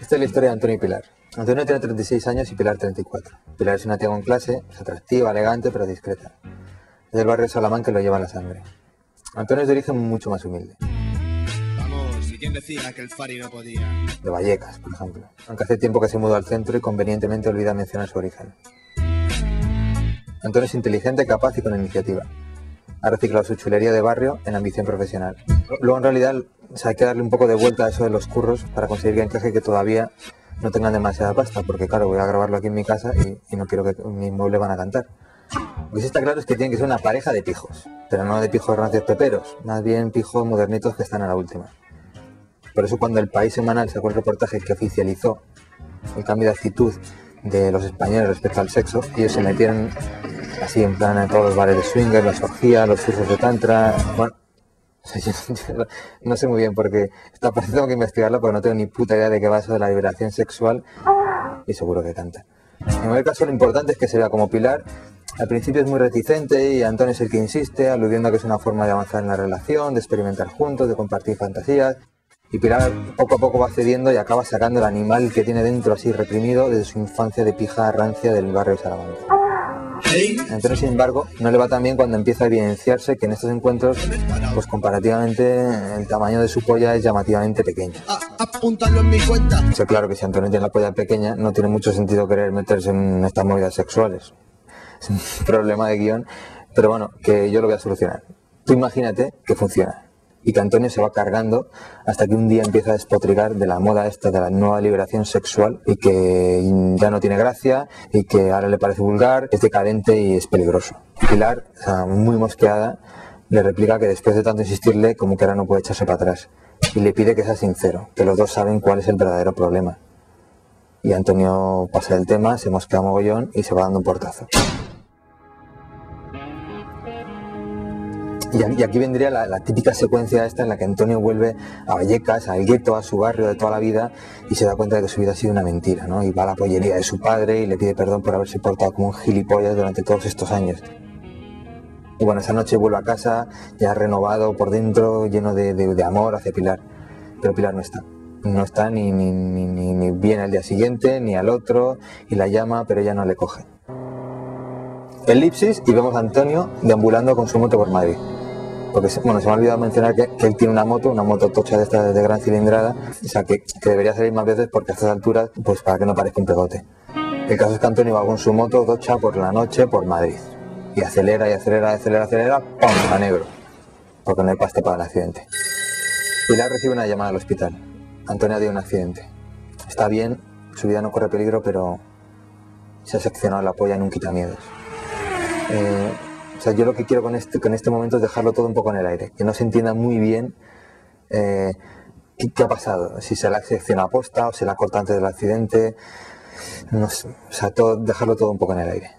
Esta es la historia de Antonio y Pilar. Antonio tiene 36 años y Pilar 34. Pilar es una tía con clase, es atractiva, elegante, pero discreta. Es del barrio de Salamanca y lo lleva en la sangre. Antonio es de origen mucho más humilde. Vamos, ¿y quién decía que el Fari no podía? De Vallecas, por ejemplo. Aunque hace tiempo que se mudó al centro y convenientemente olvida mencionar su origen. Antonio es inteligente, capaz y con iniciativa. Ha reciclado su chulería de barrio en ambición profesional. Luego, en realidad, hay que darle un poco de vuelta a eso de los curros para conseguir que encaje, que todavía no tengan demasiada pasta, porque claro, voy a grabarlo aquí en mi casa y no quiero que mis muebles van a cantar. Lo que sí está claro es que tienen que ser una pareja de pijos, pero no de pijos rancios peperos, más bien pijos modernitos que están a la última. Por eso cuando El País semanal sacó el reportaje que oficializó el cambio de actitud de los españoles respecto al sexo, ellos se metieron así en plan en todos los bares de swinger, las orgías, los cursos de tantra. Bueno, o sea, yo no sé muy bien porque esta parte tengo que investigarla porque no tengo ni puta idea de qué va eso de la liberación sexual y seguro que canta. En cualquier caso, lo importante es que se vea como Pilar. Al principio es muy reticente y Antonio es el que insiste, aludiendo a que es una forma de avanzar en la relación, de experimentar juntos, de compartir fantasías. Y Pilar poco a poco va cediendo y acaba sacando el animal que tiene dentro así reprimido desde su infancia de pija rancia del barrio de Salamanca. Antonio, sin embargo, no le va tan bien cuando empieza a evidenciarse que en estos encuentros, pues comparativamente, el tamaño de su polla es llamativamente pequeño. Apúntalo en mi cuenta. O sea, claro que si Antonio tiene la polla pequeña, no tiene mucho sentido querer meterse en estas movidas sexuales. Es un problema de guión, pero bueno, que yo lo voy a solucionar. Tú imagínate que funciona y que Antonio se va cargando hasta que un día empieza a despotricar de la moda esta de la nueva liberación sexual y que ya no tiene gracia y que ahora le parece vulgar, es decadente y es peligroso. Pilar, o sea, muy mosqueada, le replica que después de tanto insistirle, como que ahora no puede echarse para atrás y le pide que sea sincero, que los dos saben cuál es el verdadero problema. Y Antonio pasa del tema, se mosquea mogollón y se va dando un portazo. Y aquí vendría la típica secuencia esta en la que Antonio vuelve a Vallecas, al gueto, a su barrio de toda la vida y se da cuenta de que su vida ha sido una mentira, ¿no? Y va a la pollería de su padre y le pide perdón por haberse portado como un gilipollas durante todos estos años. Y bueno, esa noche vuelve a casa ya renovado por dentro, lleno de amor hacia Pilar. Pero Pilar no está. No está ni viene al día siguiente, ni al otro, y la llama, pero ella no le coge. Elipsis y vemos a Antonio deambulando con su moto por Madrid. Porque bueno, se me ha olvidado mencionar que él tiene una moto tocha de esta de gran cilindrada, o sea que debería salir más veces porque a estas alturas, pues para que no parezca un pegote. El caso es que Antonio va con su moto tocha por la noche por Madrid. Y acelera, ¡pum! A negro. Porque no hay pasta para el accidente. Pilar recibe una llamada al hospital. Antonio ha tenido un accidente. Está bien, su vida no corre peligro, pero se ha seccionado la polla en un quitamiedos. O sea, yo lo que quiero con este momento es dejarlo todo un poco en el aire, que no se entienda muy bien qué ha pasado, si se la ha seccionado a posta o se la ha cortado antes del accidente, no sé, o sea, dejarlo todo un poco en el aire.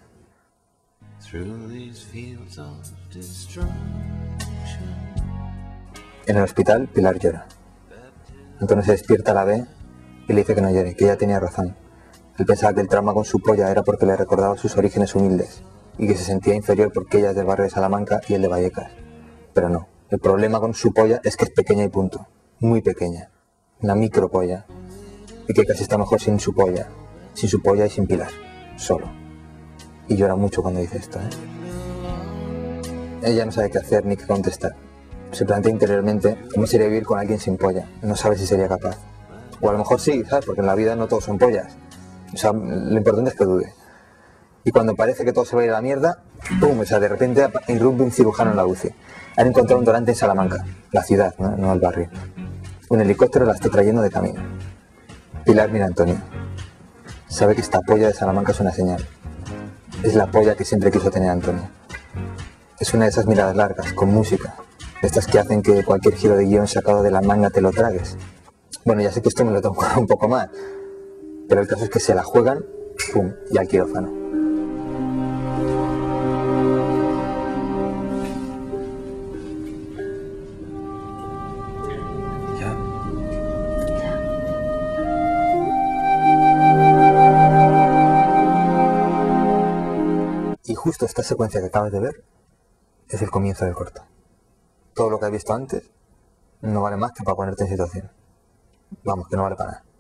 En el hospital, Pilar llora. Antonio se despierta, la ve y le dice que no llore, que ella tenía razón. Él pensaba que el trauma con su polla era porque le recordaba sus orígenes humildes y que se sentía inferior porque ella es del barrio de Salamanca y él de Vallecas. Pero no, el problema con su polla es que es pequeña y punto, muy pequeña, una micropolla, y que casi está mejor sin su polla y sin Pilar, solo. Y llora mucho cuando dice esto, ¿eh? Ella no sabe qué hacer ni qué contestar. Se plantea interiormente cómo sería vivir con alguien sin polla, no sabe si sería capaz. O a lo mejor sí, ¿sabes? Porque en la vida no todos son pollas. O sea, lo importante es que dude. Y cuando parece que todo se va a ir a la mierda, ¡pum! O sea, de repente irrumpe un cirujano en la UCI. Han encontrado un donante en Salamanca, la ciudad, no el barrio. Un helicóptero la está trayendo de camino. Pilar mira a Antonio. Sabe que esta polla de Salamanca es una señal. Es la polla que siempre quiso tener Antonio. Es una de esas miradas largas, con música. Estas que hacen que cualquier giro de guión sacado de la manga te lo tragues. Bueno, ya sé que esto me lo tengo que un poco más. Pero el caso es que se la juegan, ¡pum! Y al quirófano. Y justo esta secuencia que acabas de ver es el comienzo del corto. Todo lo que has visto antes no vale más que para ponerte en situación. Vamos, que no vale para nada.